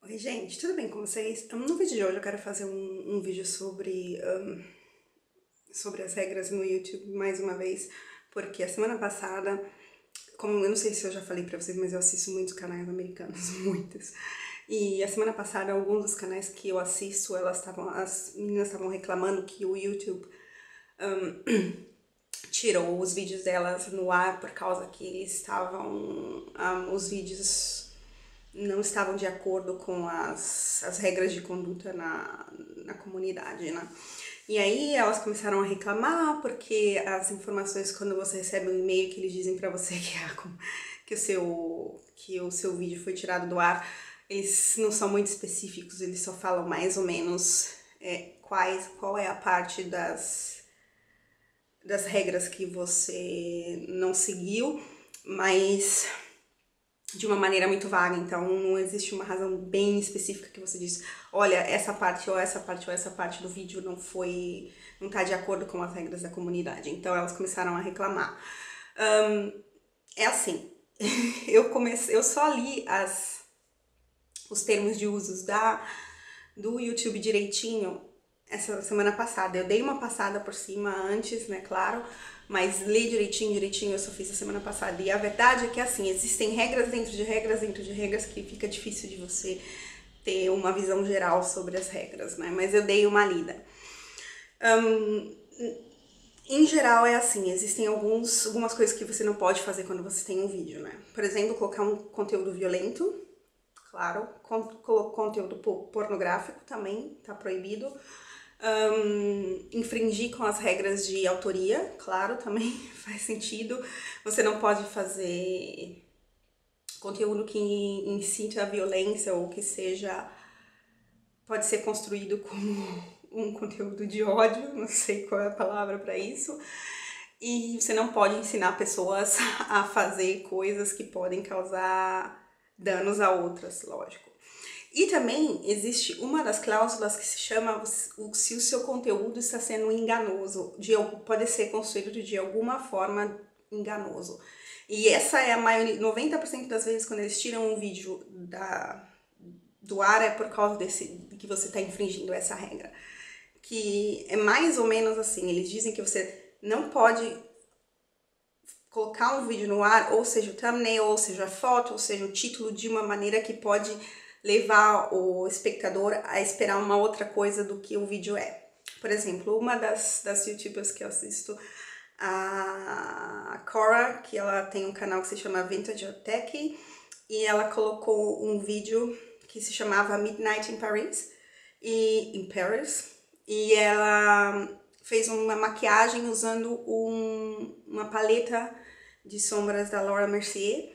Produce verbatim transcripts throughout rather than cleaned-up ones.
Oi gente, tudo bem com vocês? Um, No vídeo de hoje eu quero fazer um, um vídeo sobre, um, sobre as regras no YouTube mais uma vez, porque a semana passada, como eu não sei se eu já falei pra vocês, mas eu assisto muitos canais americanos, muitos. E a semana passada, alguns dos canais que eu assisto, elas estavam, as meninas estavam reclamando que o YouTube um, tirou os vídeos delas no ar por causa que eles estavam, um, os vídeos não estavam de acordo com as, as regras de conduta na, na comunidade, né? E aí elas começaram a reclamar porque as informações, quando você recebe um e-mail que eles dizem pra você que, a, que, o seu, que o seu vídeo foi tirado do ar, eles não são muito específicos, eles só falam mais ou menos é, quais, qual é a parte das, das regras que você não seguiu, mas de uma maneira muito vaga, então não existe uma razão bem específica que você diz, olha, essa parte ou essa parte ou essa parte do vídeo não foi, não tá de acordo com as regras da comunidade, então elas começaram a reclamar. Um, é assim, eu comecei, eu só li as, os termos de usos da, do YouTube direitinho essa semana passada, eu dei uma passada por cima antes, né, claro, mas ler direitinho, direitinho eu só fiz a semana passada. E a verdade é que, assim, existem regras dentro de regras dentro de regras que fica difícil de você ter uma visão geral sobre as regras, né? Mas eu dei uma lida. Um, em geral é assim, existem alguns, algumas coisas que você não pode fazer quando você tem um vídeo, né? Por exemplo, colocar um conteúdo violento, claro, con conteúdo pornográfico também tá proibido. Um, infringir com as regras de autoria, claro, também faz sentido. Você não pode fazer conteúdo que incite a violência ou que seja, pode ser construído como um conteúdo de ódio, não sei qual é a palavra para isso. E você não pode ensinar pessoas a fazer coisas que podem causar danos a outras, lógico. E também existe uma das cláusulas que se chama se o seu conteúdo está sendo enganoso, de, pode ser construído de alguma forma enganoso. E essa é a maioria, noventa por cento das vezes quando eles tiram um vídeo da, do ar é por causa desse, que você está infringindo essa regra. Que é mais ou menos assim, eles dizem que você não pode colocar um vídeo no ar, ou seja o thumbnail, ou seja a foto, ou seja o título, de uma maneira que pode levar o espectador a esperar uma outra coisa do que o vídeo é. Por exemplo, uma das, das youtubers que eu assisto, a Cora, que ela tem um canal que se chama Vintage or Tech, e ela colocou um vídeo que se chamava Midnight in Paris, e, in Paris, e ela fez uma maquiagem usando um, uma paleta de sombras da Laura Mercier,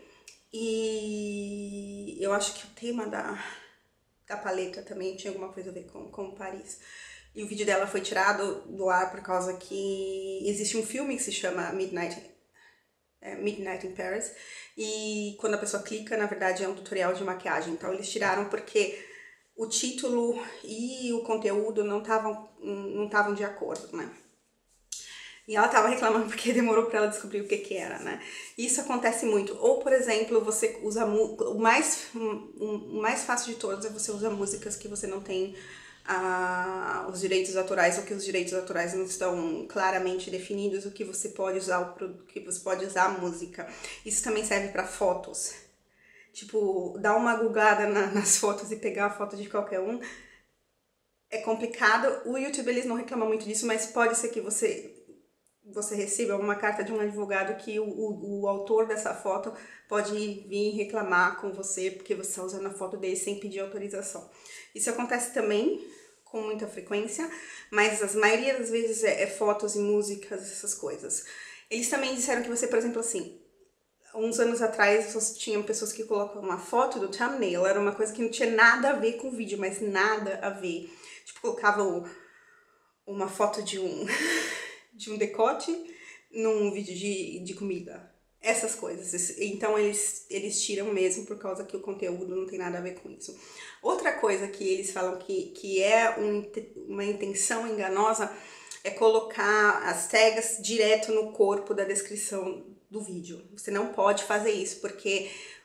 e eu acho que o tema da, da paleta também tinha alguma coisa a ver com, com Paris. E o vídeo dela foi tirado do ar por causa que existe um filme que se chama Midnight, é, Midnight in Paris, e quando a pessoa clica, na verdade é um tutorial de maquiagem. Então eles tiraram porque o título e o conteúdo não estavam não estavam de acordo, né? E ela tava reclamando porque demorou pra ela descobrir o que que era, né? Isso acontece muito. Ou, por exemplo, você usa... O mais, o mais fácil de todos é você usar músicas que você não tem ah, os direitos autorais, ou que os direitos autorais não estão claramente definidos, o que você pode usar, o que você pode usar a música. Isso também serve pra fotos. Tipo, dar uma googada na, nas fotos e pegar a foto de qualquer um. É complicado. O YouTube, eles não reclamam muito disso, mas pode ser que você... você receba uma carta de um advogado que o, o, o autor dessa foto pode vir reclamar com você porque você está usando a foto dele sem pedir autorização. Isso acontece também com muita frequência, mas a maioria das vezes é, é fotos e músicas, essas coisas. Eles também disseram que você, por exemplo, assim, uns anos atrás você tinha pessoas que colocam uma foto do thumbnail, era uma coisa que não tinha nada a ver com o vídeo, mas nada a ver. Tipo, colocavam uma foto de um... de um decote num vídeo de, de comida. Essas coisas. Então eles, eles tiram mesmo por causa que o conteúdo não tem nada a ver com isso. Outra coisa que eles falam que, que é um, uma intenção enganosa é colocar as tags direto no corpo da descrição do vídeo. Você não pode fazer isso, porque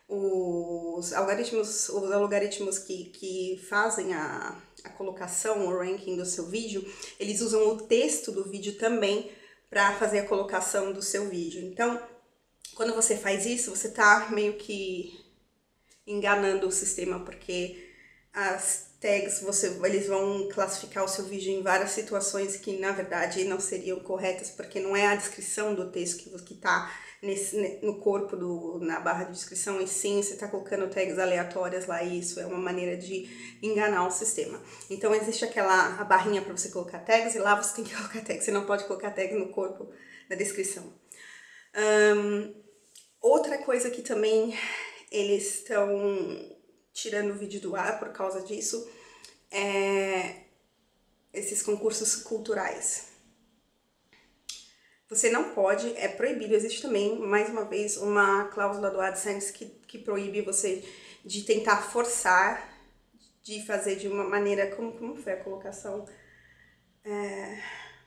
os algoritmos, os algoritmos que, que fazem a, a colocação, o ranking do seu vídeo, eles usam o texto do vídeo também para fazer a colocação do seu vídeo. Então, quando você faz isso, você tá meio que enganando o sistema, porque as tags, você, eles vão classificar o seu vídeo em várias situações que, na verdade, não seriam corretas, porque não é a descrição do texto que, que tá nesse, no corpo, do, na barra de descrição, e sim, você tá colocando tags aleatórias lá, e isso é uma maneira de enganar o sistema. Então, existe aquela a barrinha para você colocar tags, e lá você tem que colocar tags, você não pode colocar tags no corpo da descrição. Um, outra coisa que também eles estão tirando o vídeo do ar por causa disso, é esses concursos culturais. Você não pode, é proibido, existe também, mais uma vez, uma cláusula do AdSense que, que proíbe você de tentar forçar, de fazer de uma maneira, como, como foi a colocação? É...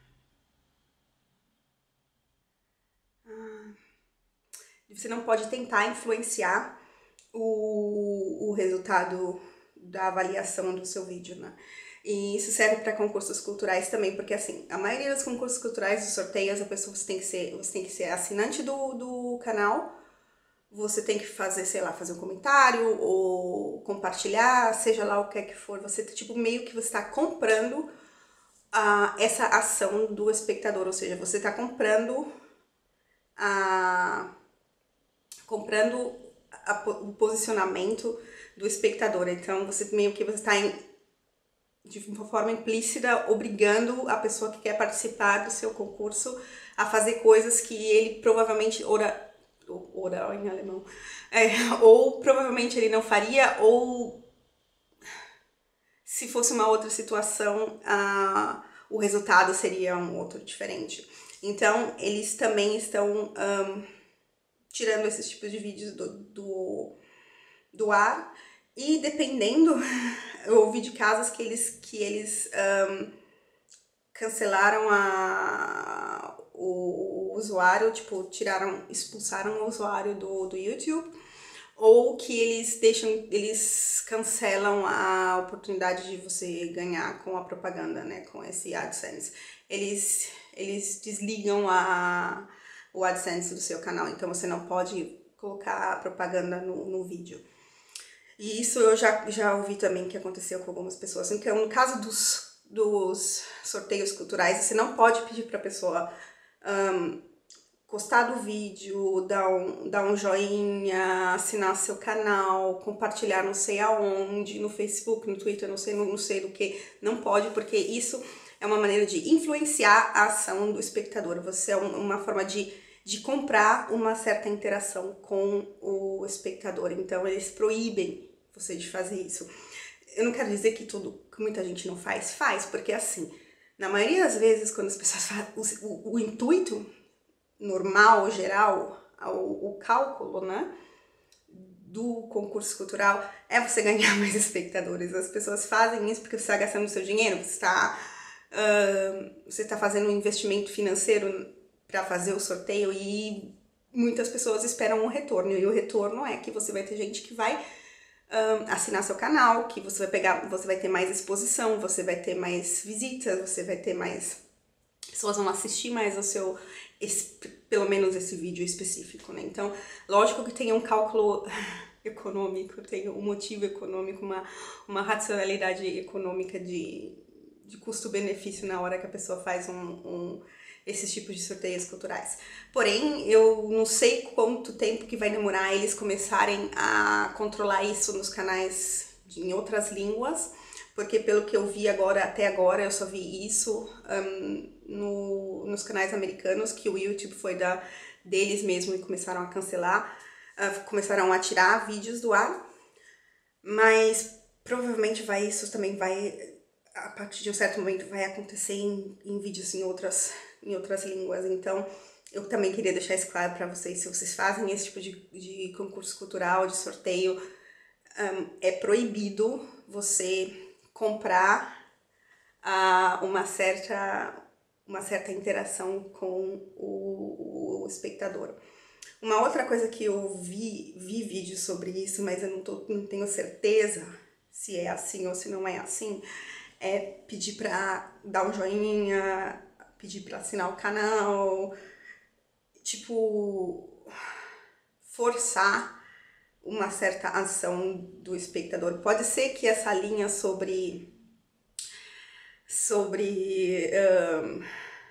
Ah, você não pode tentar influenciar o, o resultado da avaliação do seu vídeo, né? E isso serve para concursos culturais também, porque assim, a maioria dos concursos culturais, dos sorteios, a pessoa você tem que ser, você tem que ser assinante do, do canal, você tem que fazer, sei lá, fazer um comentário ou compartilhar, seja lá o que é que for, você tipo meio que você está comprando a, essa ação do espectador, ou seja, você está comprando a comprando a, o posicionamento do espectador. Então você meio que você está de uma forma implícita obrigando a pessoa que quer participar do seu concurso a fazer coisas que ele provavelmente ora oral em alemão é, ou provavelmente ele não faria, ou se fosse uma outra situação a, o resultado seria um outro diferente. Então eles também estão um, tirando esses tipos de vídeos do, do, do ar, e dependendo, eu ouvi de casos que eles, que eles um, cancelaram a, o, o usuário, tipo, tiraram, expulsaram o usuário do, do YouTube, ou que eles deixam, eles cancelam a oportunidade de você ganhar com a propaganda, né, com esse AdSense. Eles, eles desligam a, o AdSense do seu canal, então você não pode colocar propaganda no, no vídeo. E isso eu já, já ouvi também que aconteceu com algumas pessoas. Então, no caso dos, dos sorteios culturais, você não pode pedir para a pessoa um, gostar do vídeo, dar um, dar um joinha, assinar seu canal, compartilhar não sei aonde, no Facebook, no Twitter, não sei, não, não sei do que. Não pode, porque isso é uma maneira de influenciar a ação do espectador. Você é uma forma de, de comprar uma certa interação com o espectador. Então, eles proíbem você de fazer isso. Eu não quero dizer que tudo, que muita gente não faz, faz, porque assim, na maioria das vezes, quando as pessoas fazem, o, o, o intuito normal, geral, o, o cálculo, né, do concurso cultural é você ganhar mais espectadores. As pessoas fazem isso porque você está gastando seu dinheiro, você está, uh, você está fazendo um investimento financeiro para fazer o sorteio, e muitas pessoas esperam um retorno, e o retorno é que você vai ter gente que vai Um, assinar seu canal, que você vai pegar, você vai ter mais exposição, você vai ter mais visitas, você vai ter mais pessoas vão assistir mais ao seu, esse, pelo menos esse vídeo específico, né? Então, lógico que tem um cálculo econômico, tem um motivo econômico, uma, uma racionalidade econômica de, de custo-benefício na hora que a pessoa faz um, um esses tipos de sorteios culturais. Porém, eu não sei quanto tempo que vai demorar eles começarem a controlar isso nos canais de, em outras línguas, porque pelo que eu vi agora, até agora, eu só vi isso um, no, nos canais americanos, que o YouTube foi da, deles mesmo e começaram a cancelar, uh, começaram a tirar vídeos do ar, mas provavelmente vai, isso também vai, a partir de um certo momento, vai acontecer em, em vídeos em outras em outras línguas. Então, eu também queria deixar isso claro para vocês, se vocês fazem esse tipo de, de concurso cultural, de sorteio, um, é proibido você comprar uh, uma, certa, uma certa interação com o, o espectador. Uma outra coisa que eu vi, vi vídeos sobre isso, mas eu não, tô, não tenho certeza se é assim ou se não é assim, é pedir pra dar um joinha, pedir pra assinar o canal, tipo, forçar uma certa ação do espectador. Pode ser que essa linha sobre sobre um,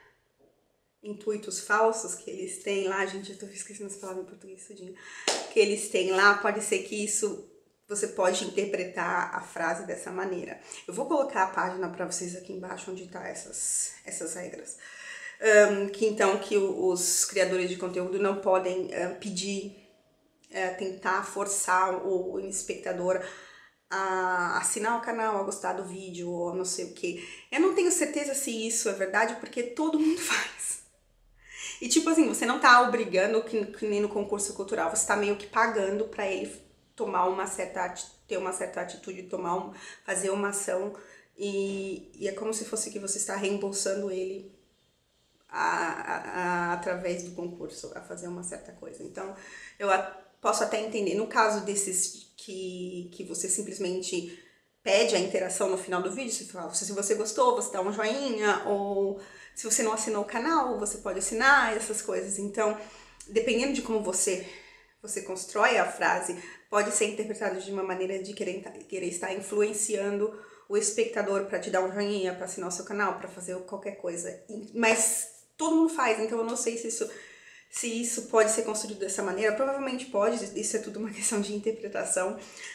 intuitos falsos que eles têm lá, gente, eu tô esquecendo essa palavra em português, tudinho, que eles têm lá, pode ser que isso você pode interpretar a frase dessa maneira. Eu vou colocar a página para vocês aqui embaixo onde tá essas, essas regras. Um, que então que os criadores de conteúdo não podem uh, pedir, uh, tentar forçar o, o espectador a assinar o canal, a gostar do vídeo ou não sei o que. Eu não tenho certeza se isso é verdade, porque todo mundo faz. E tipo assim, você não tá obrigando, que, que nem no concurso cultural, você tá meio que pagando pra ele tomar uma certa, ter uma certa atitude, tomar um, fazer uma ação, e, e é como se fosse que você está reembolsando ele a, a, a, através do concurso, a fazer uma certa coisa. Então, eu a, posso até entender, no caso desses que, que você simplesmente pede a interação no final do vídeo, você fala, se você gostou, você dá um joinha, ou se você não assinou o canal, você pode assinar, essas coisas. Então, dependendo de como você, você constrói a frase, pode ser interpretado de uma maneira de querer, querer estar influenciando o espectador para te dar um joinha, para assinar o seu canal, para fazer qualquer coisa. Mas todo mundo faz, então eu não sei se isso, se isso pode ser construído dessa maneira. Provavelmente pode, isso é tudo uma questão de interpretação,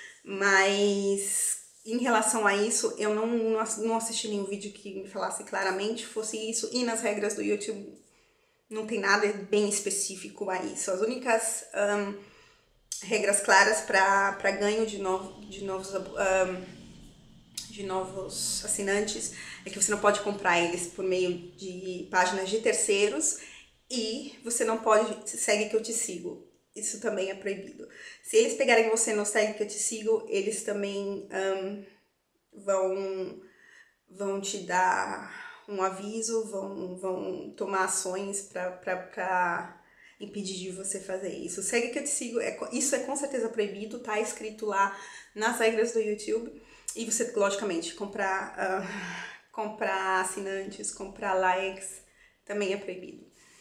mas em relação a isso, eu não, não assisti nenhum vídeo que me falasse claramente fosse isso, e nas regras do YouTube não tem nada bem específico a isso. As únicas um, regras claras para ganho de, novo, de, novos, um, de novos assinantes é que você não pode comprar eles por meio de páginas de terceiros, e você não pode, segue que eu te sigo. Isso também é proibido. Se eles pegarem você no segue que eu te sigo, eles também um, vão, vão te dar um aviso, vão, vão tomar ações para impedir de você fazer isso. Segue que eu te sigo, é, isso é com certeza proibido, tá escrito lá nas regras do YouTube. E você, logicamente, comprar, uh, comprar assinantes, comprar likes, também é proibido.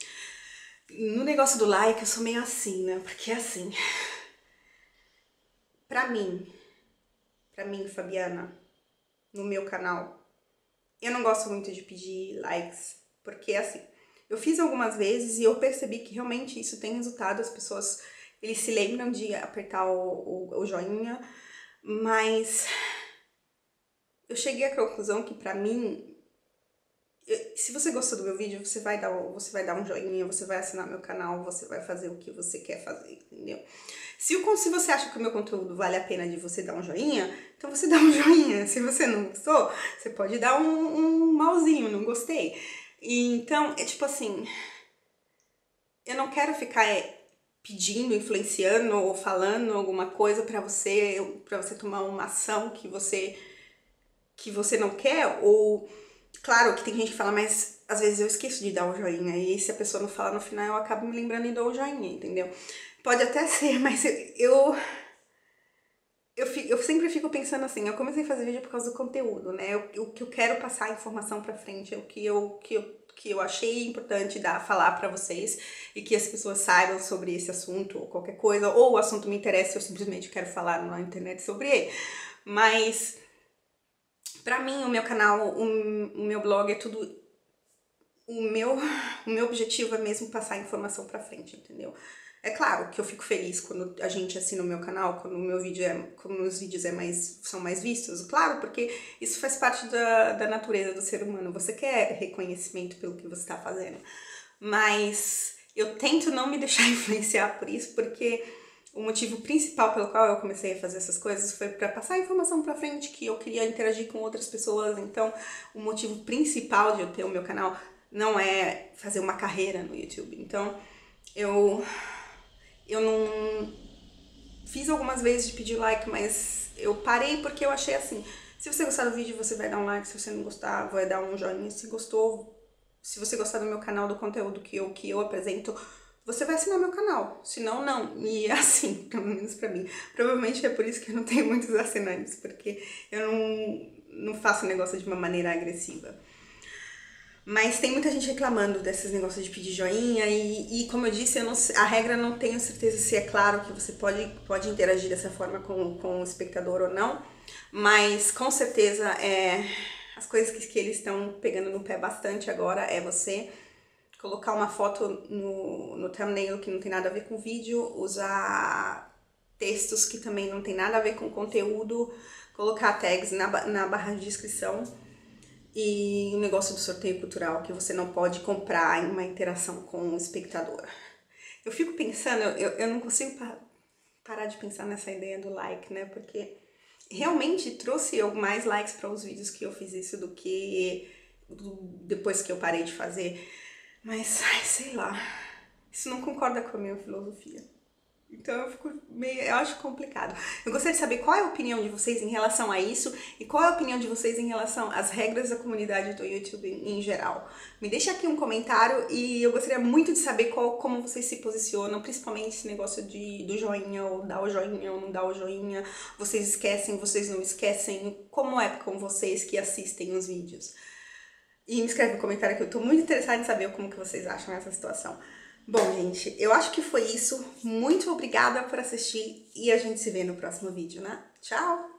No negócio do like, eu sou meio assim, né? Porque assim, pra mim, pra mim, Fabiana, no meu canal, eu não gosto muito de pedir likes, porque assim, eu fiz algumas vezes e eu percebi que realmente isso tem resultado, as pessoas, eles se lembram de apertar o, o, o joinha, mas eu cheguei à conclusão que pra mim, se você gostou do meu vídeo, você vai dar, você vai dar um joinha, você vai assinar meu canal, você vai fazer o que você quer fazer, entendeu? Se, o, se você acha que o meu conteúdo vale a pena de você dar um joinha, então você dá um joinha. Se você não gostou, você pode dar um, um malzinho, não gostei. E, então, é tipo assim, eu não quero ficar pedindo, influenciando ou falando alguma coisa pra você, pra você tomar uma ação que você, que você não quer, ou... Claro que tem gente que fala, mas às vezes eu esqueço de dar um joinha, e se a pessoa não fala no final, eu acabo me lembrando e dou um joinha, entendeu? Pode até ser, mas eu, eu, fico, eu sempre fico pensando assim, eu comecei a fazer vídeo por causa do conteúdo, né? O, o que eu quero passar a informação pra frente, é o que eu, que eu, que eu achei importante dar, falar pra vocês, e que as pessoas saibam sobre esse assunto, ou qualquer coisa, ou o assunto me interessa, eu simplesmente quero falar na internet sobre ele. Mas... Pra mim, o meu canal, o, o meu blog é tudo... O meu, o meu objetivo é mesmo passar a informação pra frente, entendeu? É claro que eu fico feliz quando a gente assina o meu canal, quando o meu vídeo é, quando meus vídeos é mais, são mais vistos, claro, porque isso faz parte da, da natureza do ser humano. Você quer reconhecimento pelo que você tá fazendo. Mas eu tento não me deixar influenciar por isso, porque... O motivo principal pelo qual eu comecei a fazer essas coisas foi para passar a informação para frente, que eu queria interagir com outras pessoas. Então, o motivo principal de eu ter o meu canal não é fazer uma carreira no YouTube. Então, eu, eu não fiz algumas vezes de pedir like, mas eu parei porque eu achei assim, se você gostar do vídeo, você vai dar um like, se você não gostar, vai dar um joinha. Se gostou, se você gostar do meu canal, do conteúdo que eu, que eu apresento, você vai assinar meu canal. Se não, não. E é assim, pelo menos pra mim. Provavelmente é por isso que eu não tenho muitos assinantes, porque eu não, não faço negócio de uma maneira agressiva. Mas tem muita gente reclamando desses negócios de pedir joinha e, e como eu disse, eu não, a regra não tenho certeza se é claro que você pode, pode interagir dessa forma com, com o espectador ou não, mas com certeza é, as coisas que, que eles estão pegando no pé bastante agora é você colocar uma foto no, no thumbnail que não tem nada a ver com o vídeo, usar textos que também não tem nada a ver com o conteúdo, colocar tags na, na barra de descrição. E o negócio do sorteio cultural, que você não pode comprar em uma interação com o espectador. Eu fico pensando, eu, eu não consigo pa parar de pensar nessa ideia do like, né? Porque realmente trouxe eu mais likes para os vídeos que eu fiz isso do que depois que eu parei de fazer. Mas, ai, sei lá, isso não concorda com a minha filosofia. Então eu fico meio, eu acho complicado. Eu gostaria de saber qual é a opinião de vocês em relação a isso e qual é a opinião de vocês em relação às regras da comunidade do YouTube em geral. Me deixa aqui um comentário e eu gostaria muito de saber qual, como vocês se posicionam, principalmente esse negócio de, do joinha, ou dar o joinha ou não dar o joinha. Vocês esquecem, vocês não esquecem, como é com vocês que assistem os vídeos. E me escreve no comentário que eu tô muito interessada em saber como que vocês acham essa situação. Bom, gente, eu acho que foi isso. Muito obrigada por assistir e a gente se vê no próximo vídeo, né? Tchau!